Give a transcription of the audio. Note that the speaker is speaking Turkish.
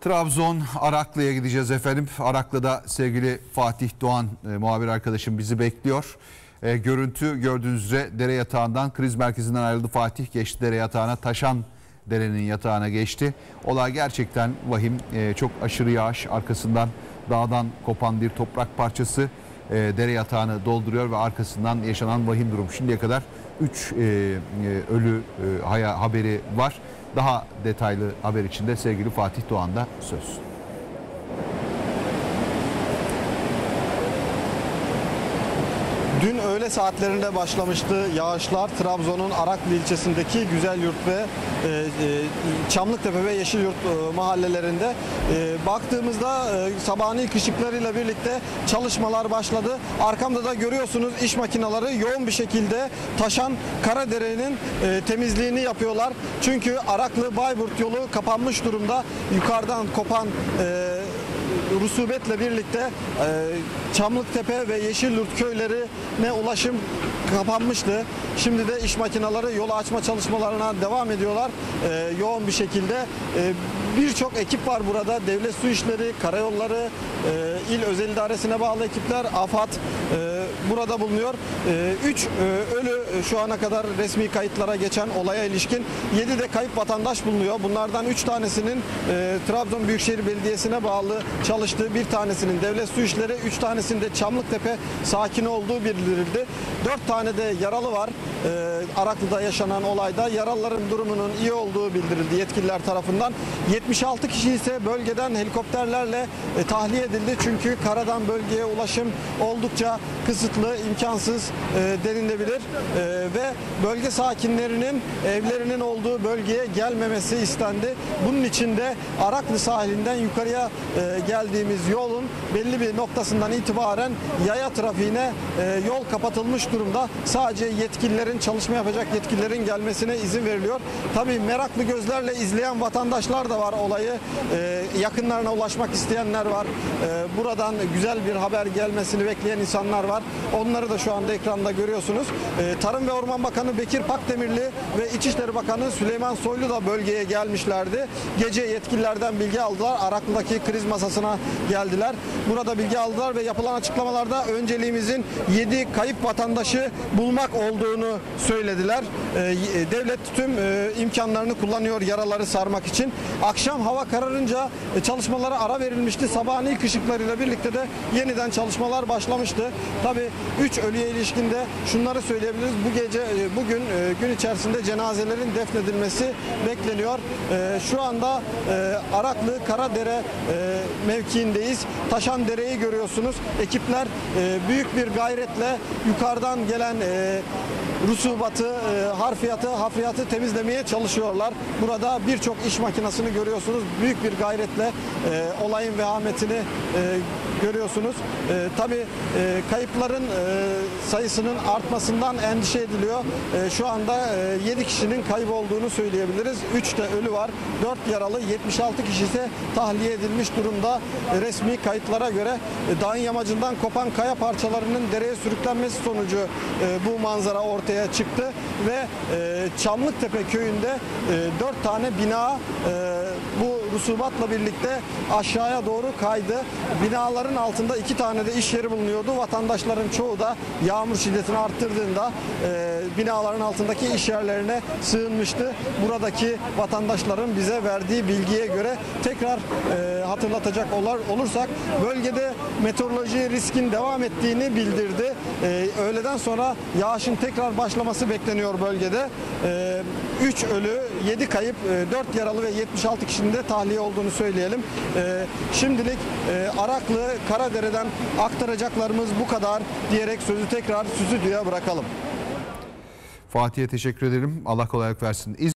Trabzon Araklı'ya gideceğiz efendim. Araklı'da sevgili Fatih Doğan muhabir arkadaşım bizi bekliyor. Görüntü gördüğünüz üzere dere yatağından, kriz merkezinden ayrıldı Fatih, geçti dere yatağına, taşan derenin yatağına geçti. Olay gerçekten vahim. Çok aşırı yağış, arkasından dağdan kopan bir toprak parçası dere yatağını dolduruyor ve arkasından yaşanan vahim durum. Şimdiye kadar 3 ölü haberi var. Daha detaylı haber içinde sevgili Fatih Doğan'da söz. Dün öğle saatlerinde başlamıştı yağışlar. Trabzon'un Araklı ilçesindeki Güzelyurt ve Çamlıktepe ve Yeşilyurt mahallelerinde baktığımızda sabahın ilk ışıklarıyla birlikte çalışmalar başladı. Arkamda da görüyorsunuz iş makineleri yoğun bir şekilde taşan Karadere'nin temizliğini yapıyorlar. Çünkü Araklı-Bayburt yolu kapanmış durumda. Yukarıdan kopan rusubetle birlikte Çamlıktepe ve Yeşilyurt köylerine ulaşım kapanmıştı. Şimdi de iş makineleri yolu açma çalışmalarına devam ediyorlar. Yoğun bir şekilde birçok ekip var burada. Devlet Su İşleri, Karayolları, İl Özel İdaresi'ne bağlı ekipler, AFAD burada bulunuyor. 3 ölü şu ana kadar resmi kayıtlara geçen olaya ilişkin, 7 de kayıp vatandaş bulunuyor. Bunlardan 3 tanesinin Trabzon Büyükşehir Belediyesi'ne bağlı çalıştığı, bir tanesinin Devlet Su İşleri, 3 tanesinin de Çamlıktepe sakini olduğu bildirildi. 4 tane de yaralı var. Araklı'da yaşanan olayda yaralıların durumunun iyi olduğu bildirildi yetkililer tarafından. 76 kişi ise bölgeden helikopterlerle tahliye edildi. Çünkü karadan bölgeye ulaşım oldukça kısıtlı, imkansız denilebilir. Ve bölge sakinlerinin evlerinin olduğu bölgeye gelmemesi istendi. Bunun için de Araklı sahilinden yukarıya geldiğimiz yolun belli bir noktasından itibaren yaya trafiğine yol kapatılmış durumda. Sadece yetkililerin, çalışma yapacak yetkililerin gelmesine izin veriliyor. Tabii meraklı gözlerle izleyen vatandaşlar da var olayı. Yakınlarına ulaşmak isteyenler var. Buradan güzel bir haber gelmesini bekleyen insanlar var. Onları da şu anda ekranda görüyorsunuz. Tarım ve Orman Bakanı Bekir Pakdemirli ve İçişleri Bakanı Süleyman Soylu da bölgeye gelmişlerdi. Gece yetkililerden bilgi aldılar. Araklı'daki kriz masasına geldiler. Burada bilgi aldılar ve yapılan açıklamalarda önceliğimizin 7 kayıp vatandaşı bulmak olduğunu söylediler. Devlet tüm imkanlarını kullanıyor yaraları sarmak için. Akşam hava kararınca çalışmalara ara verilmişti. Sabahın ilk ışıklarıyla birlikte de yeniden çalışmalar başlamıştı. Tabii 3 ölüye ilişkinde şunları söyleyebiliriz. Bugün gün içerisinde cenazelerin defnedilmesi bekleniyor. Şu anda Araklı Karadere mevkiindeyiz. Taşan dereyi görüyorsunuz. Ekipler büyük bir gayretle yukarıdan gelen rusubatı, hafriyatı temizlemeye çalışıyorlar. Burada birçok iş makinesini görüyorsunuz. Büyük bir gayretle olayın vehametini görüyorsunuz. Tabii kayıpların sayısının artmasından endişe ediliyor. Şu anda 7 kişinin kaybolduğunu söyleyebiliriz. 3 de ölü var. 4 yaralı, 76 kişi ise tahliye edilmiş durumda. Resmi kayıtlara göre dağın yamacından kopan kaya parçalarının dereye sürüklenmesi sonucu bu manzara ortaya çıktı ve Çamlıktepe köyünde 4 tane bina bu rusubatla birlikte aşağıya doğru kaydı. Binaların altında 2 tane de iş yeri bulunuyordu. Vatandaşların çoğu da yağmur şiddetini arttırdığında binaların altındaki iş yerlerine sığınmıştı. Buradaki vatandaşların bize verdiği bilgiye göre tekrar hatırlatacak olursak bölgede meteoroloji riskin devam ettiğini bildirdi. Öğleden sonra yağışın tekrar başlaması bekleniyor bölgede. 3 ölü, 7 kayıp, 4 yaralı ve 76 kişinin de tahliye olduğunu söyleyelim. Şimdilik Araklı Karadere'den aktaracaklarımız bu kadar diyerek sözü tekrar stüdyoya bırakalım. Fatih'e teşekkür ederim. Allah kolaylık versin.